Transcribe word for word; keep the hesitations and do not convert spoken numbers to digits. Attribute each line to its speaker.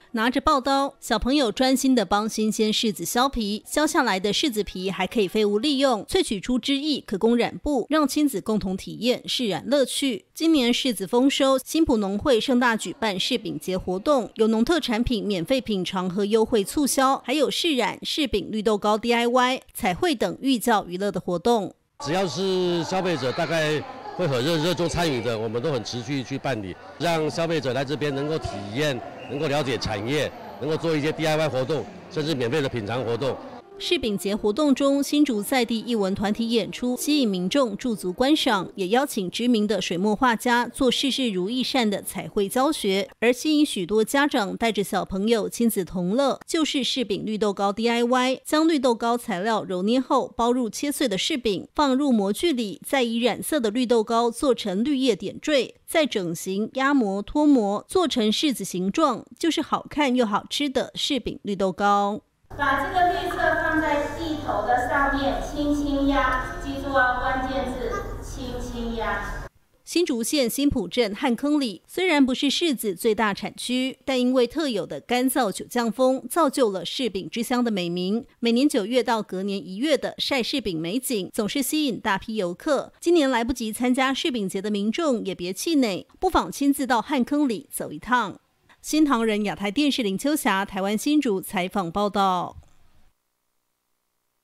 Speaker 1: 拿着刨刀，小朋友专心地帮新鲜柿子削皮，削下来的柿子皮还可以废物利用，萃取出汁液可供染布，让亲子共同体验柿染乐趣。今年柿子丰收，新埔农会盛大举办柿饼节活动，有农特产品免费品尝和优惠促销，还有柿染、柿饼、绿豆糕 D I Y、彩绘等寓教于乐的活动。
Speaker 2: 只要是消费者大概会很热热衷参与的，我们都很持续去办理，让消费者来这边能够体验，能够了解产业，能够做一些 D I Y 活动，甚至免费的品尝活动。
Speaker 1: 柿饼节活动中，新竹在地艺文团体演出，吸引民众驻足观赏，也邀请知名的水墨画家做事事如意扇的彩绘教学，而吸引许多家长带着小朋友亲子同乐，就是柿饼绿豆糕 D I Y， 将绿豆糕材料揉捏后包入切碎的柿饼，放入模具里，再以染色的绿豆糕做成绿叶点缀，再整形、压模、脱模，做成柿子形状，就是好看又好吃的柿饼绿豆糕。
Speaker 3: 把这个绿色放在地头的上面，轻轻压，记住哦，关键字轻轻压。
Speaker 1: 新竹县新埔镇旱坑里虽然不是柿子最大产区，但因为特有的干燥九降风，造就了柿饼之乡的美名。每年九月到隔年一月的晒柿饼美景，总是吸引大批游客。今年来不及参加柿饼节的民众也别气馁，不妨亲自到旱坑里走一趟。新唐人亚太电视林秋霞台湾新竹采访报道。